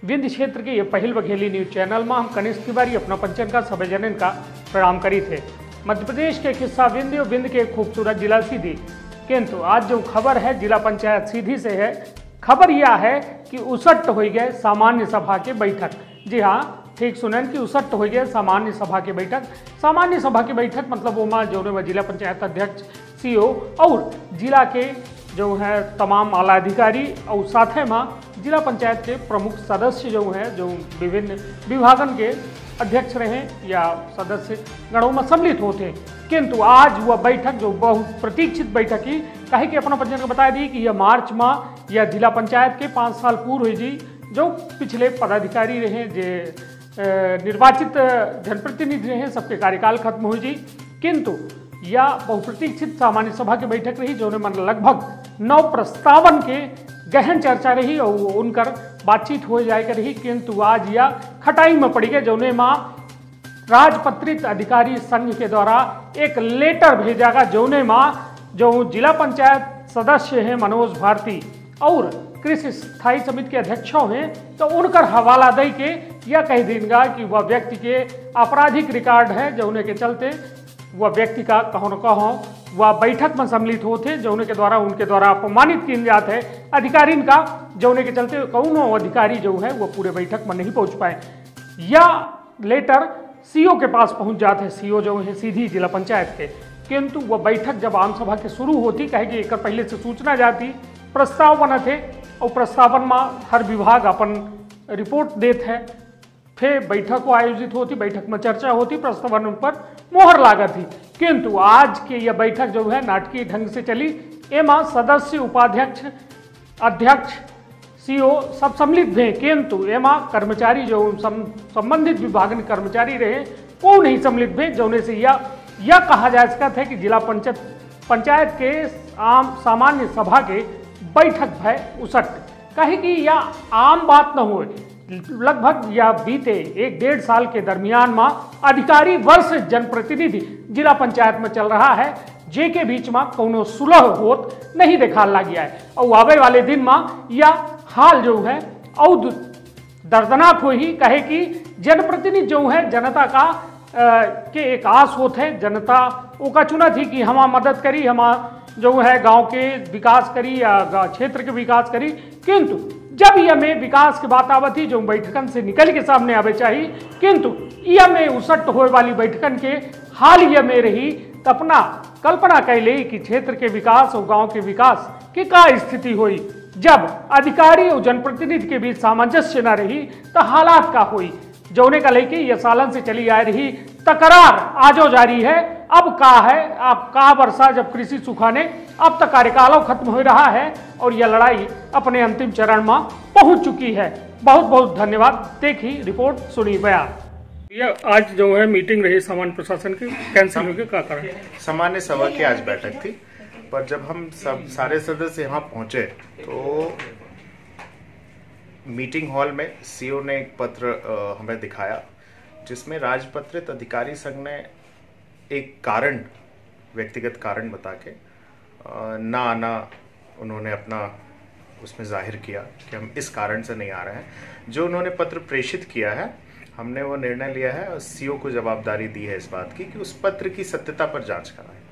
विंध्य क्षेत्र के ये पहल बघेली न्यूज चैनल में हम कनिष्ठ तिवारी अपना पंचन का सभी जनन का प्रणाम करी थे। मध्य प्रदेश के हिस्सा विंध्य और विंध्य के खूबसूरत जिला सीधी, किंतु आज जो खबर है जिला पंचायत सीधी से है। खबर यह है कि उसट हो गए सामान्य सभा के बैठक। जी हाँ, ठीक सुनन कि उसट हो गए सामान्य सभा के बैठक। सामान्य सभा की बैठक मतलब वो माँ जो जिला पंचायत अध्यक्ष, सीओ और जिला के जो है तमाम आला अधिकारी और साथ में जिला पंचायत के प्रमुख सदस्य जो हैं, जो विभिन्न विभागन के अध्यक्ष रहे या सदस्य गणों में सम्मिलित होते। किंतु आज वह बैठक जो बहुत प्रतीक्षित बैठक ही कहे कि अपना पंचन को बता दी कि यह मार्च में यह जिला पंचायत के 5 साल पूर्व हुई जी, जो पिछले पदाधिकारी रहे जे निर्वाचित जनप्रतिनिधि रहे, सबके कार्यकाल खत्म हुई जी। किंतु यह बहुप्रतीक्षित सामान्य सभा की बैठक रही, जो मन लगभग 9 प्रस्तावन के गहन चर्चा रही और उनकर बातचीत हो जाए रही। किंतु आज यह खटाई में पड़ी गए, जौने माँ राजपत्रित अधिकारी संघ के द्वारा एक लेटर भेजा गया, जौने माँ जो जिला पंचायत सदस्य हैं मनोज भारती और कृषि स्थायी समिति के अध्यक्षों हैं, तो उनकर हवाला दे के यह कह देगा कि वह व्यक्ति के आपराधिक रिकॉर्ड है, जो के चलते वह व्यक्ति का कहो न कहो वह बैठक में सम्मिलित होते, जो उनके द्वारा अपमानित किया जाता है अधिकारी का, जो के चलते कौनो अधिकारी जो है वह पूरे बैठक में नहीं पहुंच पाए। यह लेटर सीओ के पास पहुंच जाते हैं, सीओ जो है सीधी जिला पंचायत के। किंतु वह बैठक जब आम सभा के शुरू होती, कहे कि एक पहले से सूचना जाती, प्रस्ताव बना थे और प्रस्तावन में हर विभाग अपन रिपोर्ट देते हैं, फिर बैठक को आयोजित होती, बैठक में चर्चा होती, प्रस्तावन पर मोहर लागत थी। किंतु आज की यह बैठक जो है नाटकीय ढंग से चली। एमा सदस्य, उपाध्यक्ष, अध्यक्ष, सीओ सब सम्मिलित थे, किंतु एमा कर्मचारी जो संबंधित विभाग के कर्मचारी रहे वो नहीं सम्मिलित थे, जोने से यह कहा जा सकता है कि जिला पंचायत के आम सामान्य सभा के बैठक भय उसट। कहे कि यह आम बात न हो, लगभग यह बीते 1-1.5 साल के दरमियान में अधिकारी वर्ष जनप्रतिनिधि जिला पंचायत में चल रहा है, जे के बीच में कोनो सुलह होत नहीं देखा ला गया है। और आवे वाले दिन में यह हाल जो है और दर्दनाक हो ही। कहे कि जनप्रतिनिधि जो है जनता का के एक आस होते हैं, जनता वो चुना थी कि हम मदद करी, हम जो है गांव के विकास करी या क्षेत्र के विकास करी। किंतु जब यह में विकास की बात आवती जो बैठकन से निकल के सामने आवे चाहिए, किंतु यह में उसट हो वाली बैठकन के हाल यह में रही, तो अपना कल्पना कैले कि क्षेत्र के विकास और गांव के विकास की का स्थिति हुई। जब अधिकारी और जनप्रतिनिधि के बीच सामंजस्य न रही तो हालात का हुई, जोने का लेके यह सालन से चली आ रही तकरार आजो जारी है। अब का है, अब का वर्षा जब कृषि सुखाने अब तक कार्यकाल खत्म हो रहा है और यह लड़ाई अपने अंतिम चरण में पहुंच चुकी है। बहुत बहुत धन्यवाद। देखी रिपोर्ट, सुनी बयान। यह आज जो है मीटिंग रही सामान्य प्रशासन की, कैंसिल हो गई, क्या कारण? सामान्य सभा की आज बैठक थी, पर जब हम सब सारे सदस्य यहाँ पहुंचे तो मीटिंग हॉल में सीओ ने एक पत्र हमें दिखाया, जिसमें राजपत्रित अधिकारी संघ ने एक कारण, व्यक्तिगत कारण बता के ना आना उन्होंने अपना उसमें जाहिर किया कि हम इस कारण से नहीं आ रहे हैं। जो उन्होंने पत्र प्रेषित किया है, हमने वो निर्णय लिया है और सीओ को जवाबदारी दी है इस बात की कि उस पत्र की सत्यता पर जांच कराएं।